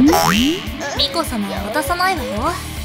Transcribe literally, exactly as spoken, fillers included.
巫女様は渡さないわよ。